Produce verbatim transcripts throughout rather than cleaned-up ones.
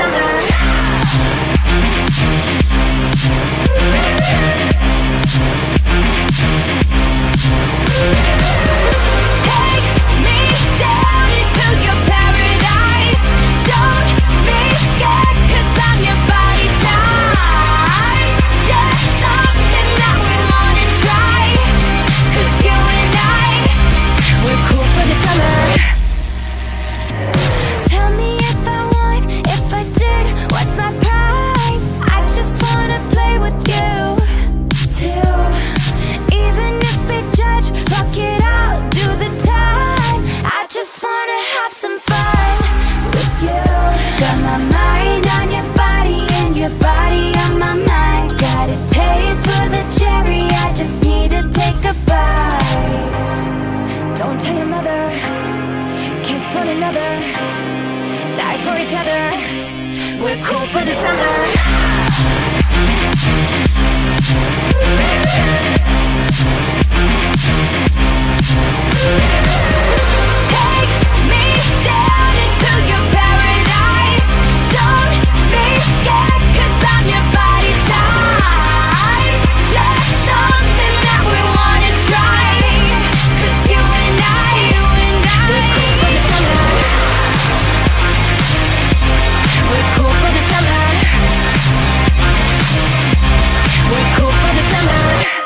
summer. Take me down into your paradise. Don't be scared, 'cause I'm your body type. Just something that we wanna try, 'cause you and I, we're cool for the summer. Tell me if I won, if I did, what's my prize? I just wanna play with you too. Even if they judge, fuck it, I'll do the time. I just wanna have some fun with you. Got my mind on your body and your body on my mind. Got a taste for the cherry, I just need to take a bite. Don't tell your mother, kiss one another, die for each other. We're cool for the summer. Take me down into your paradise. Don't be scared, 'cause I'm your body type. Just something that we wanna try, 'cause you and I, you and I, we're cool for the summer. We're cool for the summer. We're cool for the summer.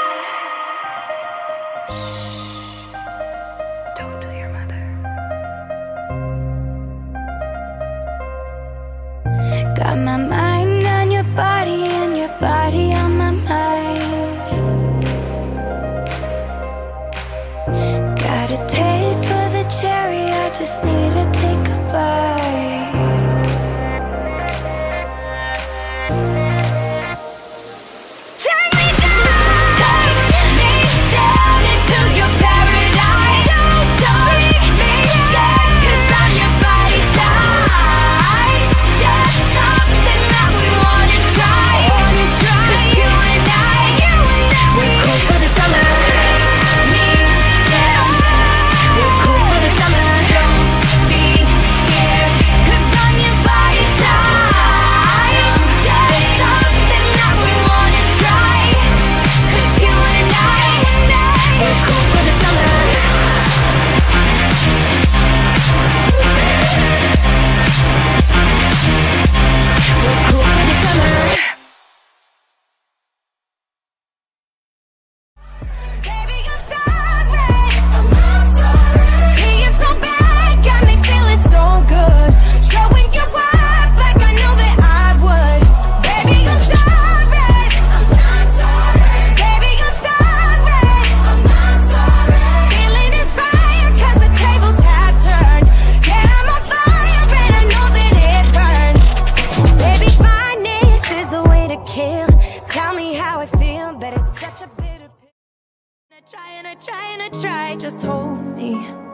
Don't tell your mother. Got my mind on your body and your body on my mind. Got a taste for the cherry, I just need to take a bite. Take me down, take me down into your paradise. Don't be scared, 'cause I'm your body type. Just something that we wanna try, 'cause you and I, we're cool for the summer. Me, yeah, we're cool for the summer. Don't be scared, 'cause I'm your body type. Just something that we wanna try, 'cause you and I, we're cool for the summer. We're cool for the summer. Baby, I'm sorry. I'm sorry. Being so bad got me feeling so good. Showing you up like I know that I would. Baby, I'm sorry. I'm sorry. Baby, I'm sorry. I'm sorry. Feeling inspired 'cause the tables have turned. Yeah, I'm on fire and I know that it burns. Baby, fineness is the way to kill. Tell me how I feel, but it's such a bitter pill. I try and I try and I try, just hold me.